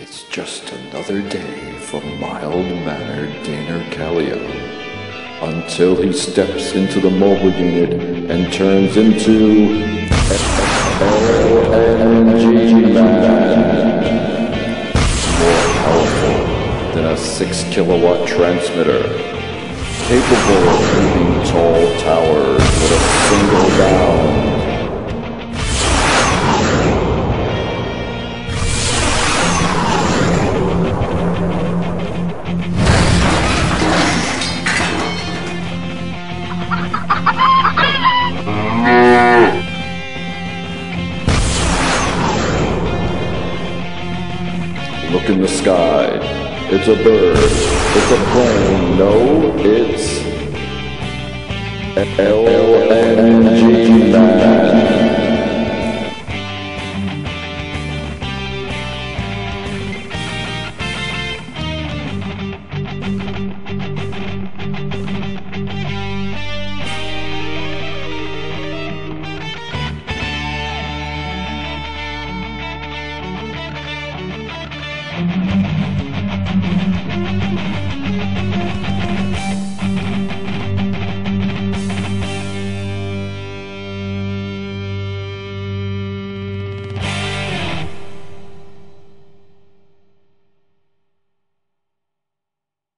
It's just another day for mild-mannered Daner Kallio, until he steps into the mobile unit and turns into LNG-Man. More powerful than a 6-kilowatt transmitter, capable of moving tall towers with a single bound. Look in the sky. It's a bird. It's a plane. No, it's LNG-Man.